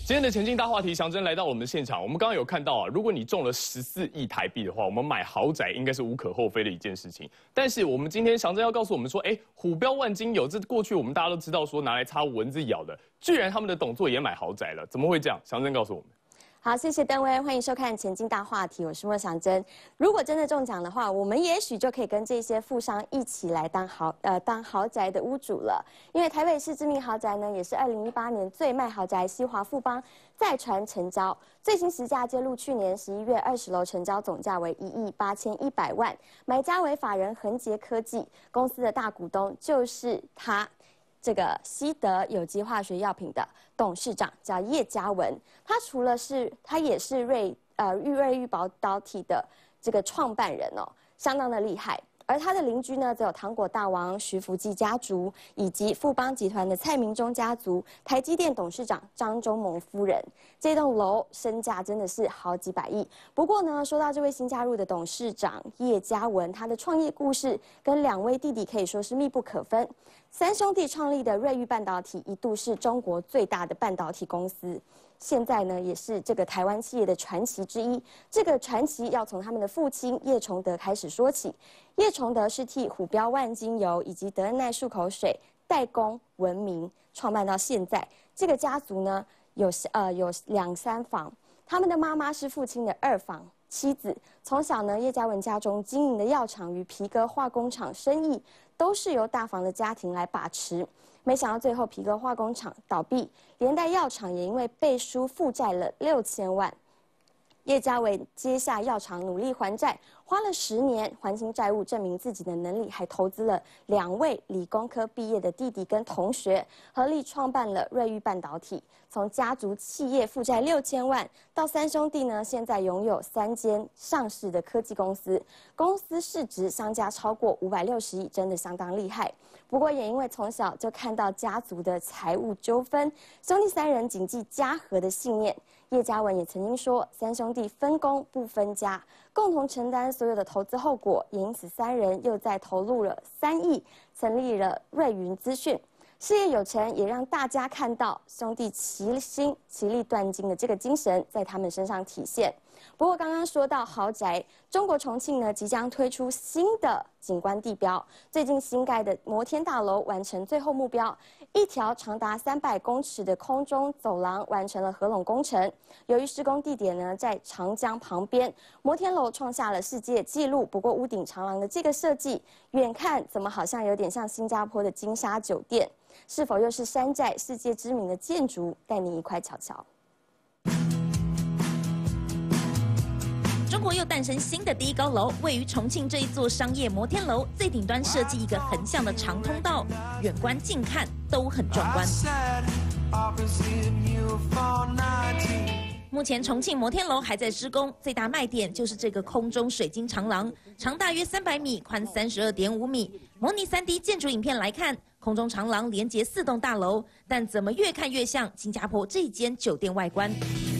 今天的前进大话题，祥珍来到我们的现场。我们刚刚有看到啊，如果你中了14亿台币的话，我们买豪宅应该是无可厚非的一件事情。但是我们今天祥珍要告诉我们说，虎标万金油，这过去我们大家都知道说拿来擦蚊子咬的，居然他们的董座也买豪宅了，怎么会这样？祥珍告诉我们。 好，谢谢登威，欢迎收看《前进大话题》，我是莫祥珍。如果真的中奖的话，我们也许就可以跟这些富商一起来当豪宅的屋主了。因为台北市知名豪宅呢，也是2018年最卖豪宅西华富邦再传成交，最新实价揭露，去年11月20楼成交总价为1亿8100万，买家为法人恒杰科技，公司的大股东就是他。 这个西德有机化学药品的董事长叫叶嘉文，他也是瑞昱宝导体的这个创办人哦，相当的厉害。而他的邻居呢，则有糖果大王徐福记家族，以及富邦集团的蔡明忠家族，台积电董事长张忠谋夫人。这栋楼身价真的是好几百亿。不过呢，说到这位新加入的董事长叶嘉文，他的创业故事跟2位弟弟可以说是密不可分。 3兄弟创立的瑞昱半导体一度是中国最大的半导体公司，现在呢也是这个台湾企业的传奇之一。这个传奇要从他们的父亲叶崇德开始说起。叶崇德是替虎标万金油以及德恩奈漱口水代工闻名，创办到现在。这个家族呢有2、3房，他们的妈妈是父亲的2房。 妻子从小呢，叶嘉文家中经营的药厂与皮革化工厂生意都是由大房的家庭来把持。没想到最后皮革化工厂倒闭，连带药厂也因为背书负债了6000万。叶嘉文接下药厂努力还债，花了10年还清债务，证明自己的能力，还投资了2位理工科毕业的弟弟跟同学，合力创办了瑞昱半导体。 从家族企业负债6000万，到3兄弟呢，现在拥有3间上市的科技公司，公司市值相加超过560亿，真的相当厉害。不过也因为从小就看到家族的财务纠纷，兄弟3人谨记家和的信念。叶嘉文也曾经说，3兄弟分工不分家，共同承担所有的投资后果，也因此3人又再投入了3亿，成立了瑞云资讯。 事业有成，也让大家看到兄弟齐心、其利断金的这个精神在他们身上体现。不过，刚刚说到豪宅，中国重庆呢即将推出新的景观地标。最近新盖的摩天大楼完成最后目标，一条长达300公尺的空中走廊完成了合拢工程。由于施工地点呢在长江旁边，摩天楼创下了世界纪录。不过，屋顶长廊的这个设计，远看怎么好像有点像新加坡的金沙酒店。 是否又是山寨世界知名的建筑？带你一块瞧瞧。 中国又诞生新的第一高楼，位于重庆这一座商业摩天楼最顶端设计一个横向的长通道，远观近看都很壮观。目前重庆摩天楼还在施工，最大卖点就是这个空中水晶长廊，长大约300米，宽32.5米。模拟3D 建筑影片来看，空中长廊连接4栋大楼，但怎么越看越像新加坡这间酒店外观。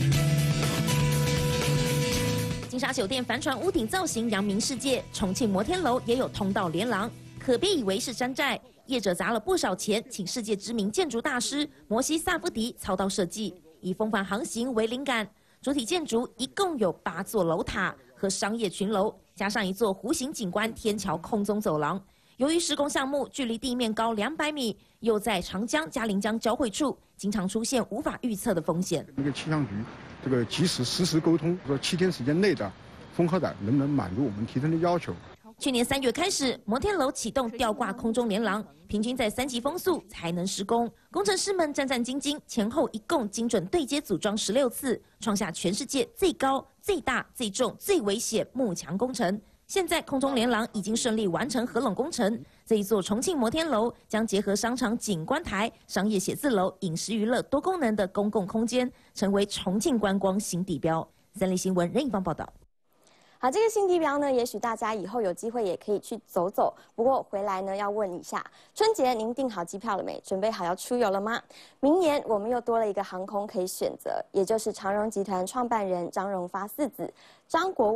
金沙酒店帆船屋顶造型扬名世界，重庆摩天楼也有通道连廊，可别以为是山寨。业者砸了不少钱，请世界知名建筑大师摩西萨夫迪操刀设计。 以风帆航行为灵感，主体建筑一共有8座楼塔和商业群楼，加上一座弧形景观天桥空中走廊。由于施工项目距离地面高200米，又在长江嘉陵江交汇处，经常出现无法预测的风险。 那个气象局这个及时实时沟通，说7天时间内的风和载能不能满足我们提升的要求。 去年3月开始，摩天楼启动吊挂空中连廊，平均在3级风速才能施工。工程师们战战兢兢，前后一共精准对接组装16次，创下全世界最高、最大、最重、最危险幕墙工程。现在空中连廊已经顺利完成合拢工程。这一座重庆摩天楼将结合商场景观台、商业写字楼、饮食娱乐多功能的公共空间，成为重庆观光新地标。三立新闻任一芳报道。 好，这个新地标呢，也许大家以后有机会也可以去走走。不过回来呢，要问一下，春节您订好机票了没？准备好要出游了吗？明年我们又多了一个航空可以选择，也就是长荣集团创办人张荣发4子张国伟，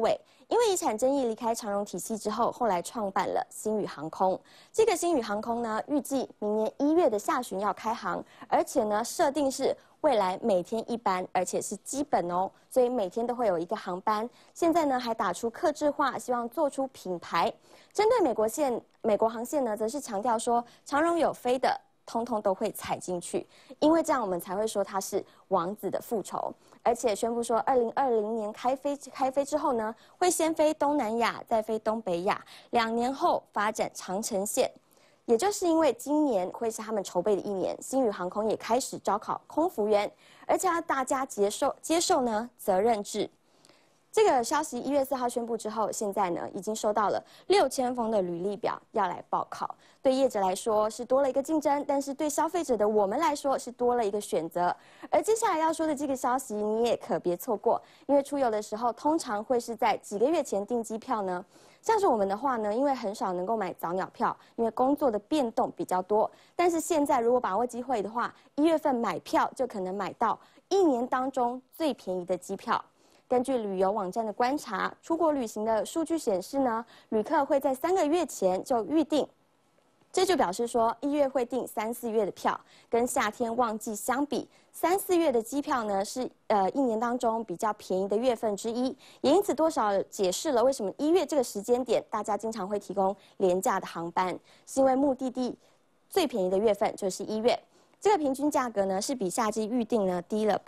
因为遗产争议离开长荣体系之后，后来创办了星宇航空。这个星宇航空呢，预计明年1月的下旬要开航，而且呢，设定是未来每天一班，而且是基本哦，所以每天都会有一个航班。现在呢，还打出客制化，希望做出品牌。针对美国航线呢，则是强调说，长荣有飞的，通通都会踩进去，因为这样我们才会说它是王子的复仇。而且宣布说，2020年开飞之后呢，会先飞东南亚，再飞东北亚，2年后发展长程线。也就是因为今年会是他们筹备的1年，星宇航空也开始招考空服员，而且要大家接受呢责任制。这个消息1月4号宣布之后，现在呢已经收到了6000封的履历表要来报考。对业者来说是多了一个竞争，但是对消费者的我们来说是多了一个选择。而接下来要说的这个消息，你也可别错过，因为出游的时候通常会是在几个月前订机票呢。像是我们的话呢，因为很少能够买早鸟票，因为工作的变动比较多。但是现在如果把握机会的话，1月份买票就可能买到1年当中最便宜的机票。根据旅游网站的观察，出国旅行的数据显示呢，旅客会在3个月前就预定，这就表示说1月会订3、4月的票，跟夏天旺季相比，3、4月的机票呢是1年当中比较便宜的月份之一，也因此多少解释了为什么1月这个时间点大家经常会提供廉价的航班，是因为目的地最便宜的月份就是1月。这个平均价格呢是比夏季预定呢低了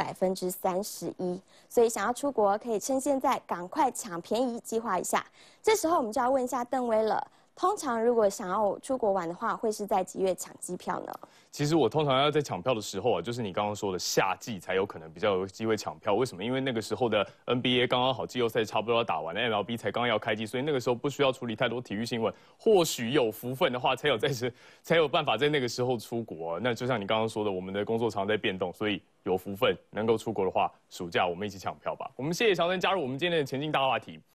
31%，所以想要出国可以趁现在赶快抢便宜，计划一下。这时候我们就要问一下邓威了，通常如果想要出国玩的话，会是在几月抢机票呢？ 其实我通常要在抢票的时候啊，就是你刚刚说的夏季才有可能比较有机会抢票。为什么？因为那个时候的 NBA 刚刚好季后赛差不多要打完了 ，MLB 才刚要开季，所以那个时候不需要处理太多体育新闻。或许有福分的话，才有办法在那个时候出国。那就像你刚刚说的，我们的工作常在变动，所以有福分能够出国的话，暑假我们一起抢票吧。我们谢谢乔丹加入我们今天的前进大话题。